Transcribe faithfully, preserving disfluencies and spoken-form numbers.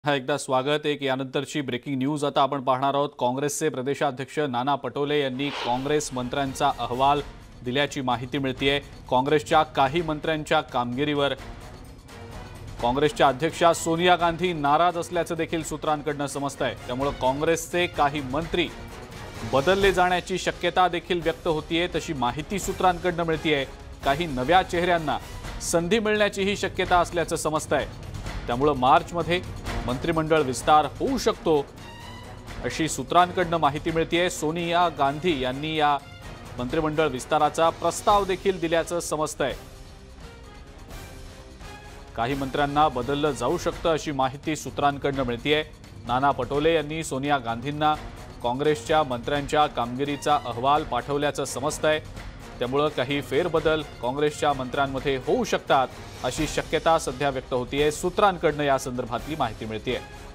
हा एकदा स्वागत एक यानंतरची ब्रेकिंग न्यूज आता आपण पाहणार आहोत। काँग्रेसचे प्रदेशाध्यक्ष नाना पटोले यांनी काँग्रेस मंत्र्यांचा अहवाल दिल्याची माहिती मिळतेय। काँग्रेसच्या काही मंत्र्यांच्या कामगिरीवर काँग्रेसच्या अध्यक्षा सोनिया गांधी नाराज असल्याचं देखील सूत्रांकडून समजतंय। त्यामुळे काँग्रेसचे काही मंत्री बदलले जाण्याची शक्यता देखील व्यक्त होतीये, तशी माहिती सूत्रांकडून मिळतेय। काही नव्या चेहऱ्यांना संधी मिळण्याचीही शक्यता असल्याचं समजतंय। त्यामुळे मार्च मध्ये मंत्रिमंडळ विस्तार होऊ शकतो अशी सूत्रांकडून माहिती मिळतेय। सोनिया गांधी यांनी या मंत्रिमंडळ विस्ताराचा प्रस्ताव देखील दिल्याचं समजतंय। काही मंत्र्यांना बदललं जाऊ शकतं अशी माहिती सूत्रांकडून मिळतेय। नाना पटोले यांनी सोनिया गांधींना काँग्रेसच्या मंत्र्यांच्या कामगिरीचा अहवाल पाठवल्याचं समजतंय। त्यामुळे काही फेरबदल काँग्रेसच्या मंत्र्यांमध्ये होऊ शकतात अशी शक्यता सध्या व्यक्त होतीये। सूत्रांकडून या संदर्भातली माहिती मिळतेय।